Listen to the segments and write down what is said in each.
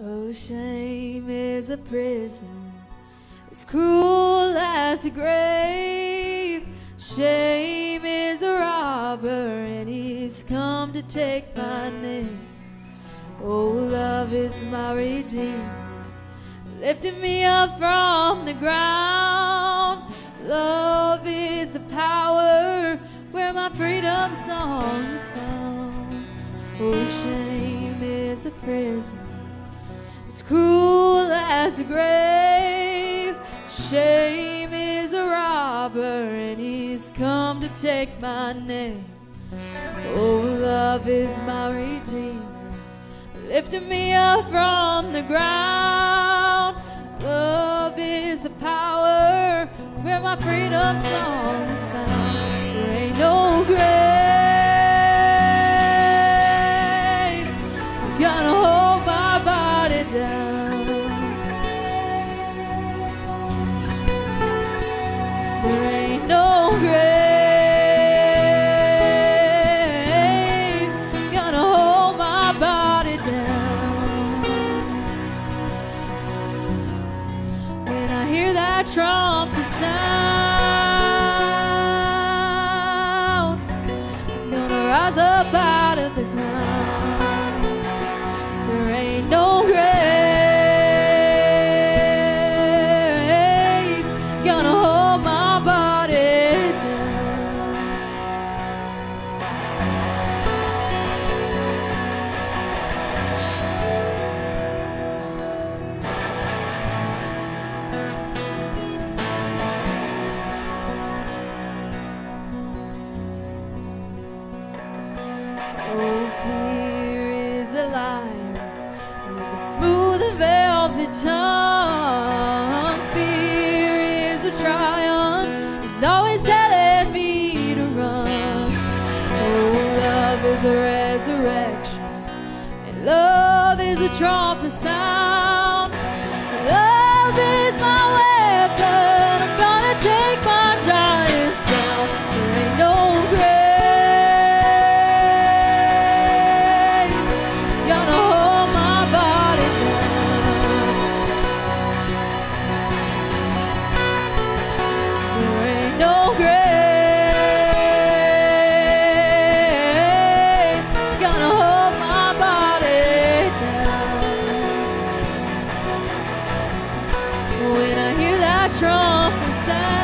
Oh, shame is a prison as cruel as the grave. Shame is a robber and he's come to take my name. Oh, love is my redeemer, lifting me up from the ground. Love is the power where my freedom song is found. Oh, shame is a prison as cruel as the grave. Shame is a robber and he's come to take my name. Oh, love is my redeemer, lifting me up from the ground. Love is the power where my freedom song is found. There ain't no grave gonna hold my body down. There ain't no grave gonna hold my body down. When I hear that trumpet sound, I'm gonna rise up out of the ground. There ain't no grave gonna hold my body down. Oh, fear is a liar with a smooth and velvet tongue. Fear is a triumph, it's always telling me to run. Oh, love is a resurrection, and love is a trumpet sound. Love is my weapon, I'm gonna take my giants down. There ain't no grave gonna hold my body down. There ain't no grave gonna hold my body down. When I hear that trumpet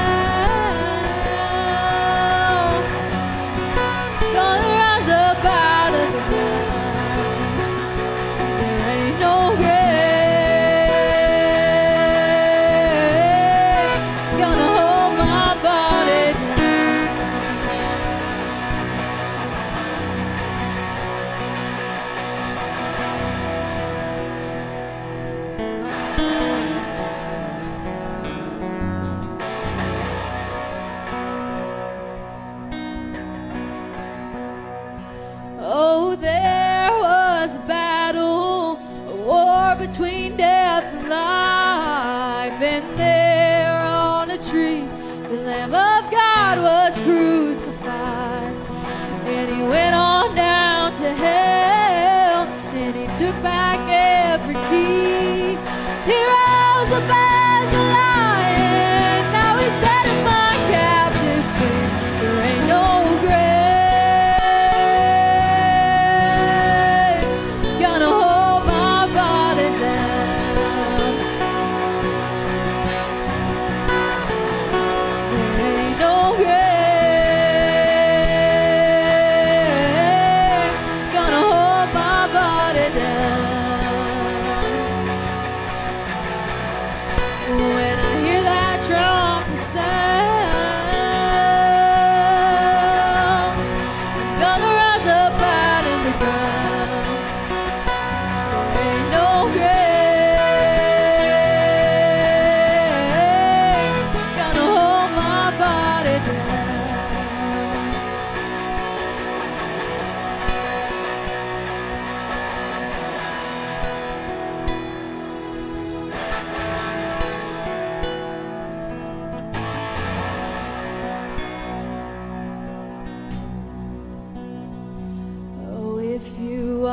sound, gonna rise up out of the ground. There ain't no grave gonna hold my body down. Oh, there was a battle, a war between death and life, and there on a tree the Lamb of God was crucified. And he went on down to hell, and he took back every key. He rose up as a lion, now he's setting my captives free. There ain't no grave gonna hold my body down. There ain't no grave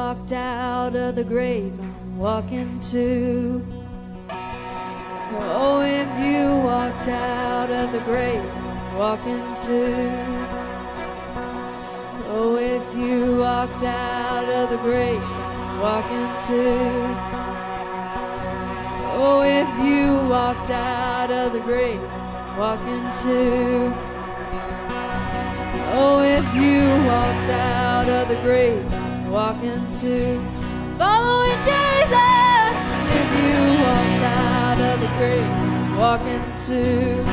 walked out of the grave, I'm walking too. Oh, if you walked out of the grave, I'm walking too. Oh, if you walked out of the grave, I'm walking too. Oh, if you walked out of the grave, I'm walking too. Oh, if you walked out of the grave, I'm walking too. Following Jesus. If you walked out of the grave, I'm walking too.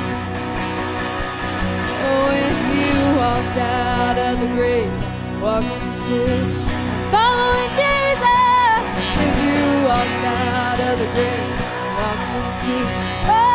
Oh, if you walked out of the grave, I'm walking too. Following Jesus. If you walked out of the grave, I'm walking too. Oh,